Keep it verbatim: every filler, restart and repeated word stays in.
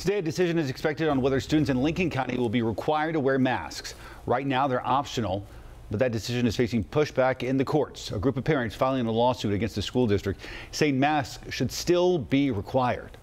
Today, a decision is expected on whether students in Lincoln County will be required to wear masks. Right now, they're optional, but that decision is facing pushback in the courts. A group of parents filing a lawsuit against the school district saying masks should still be required.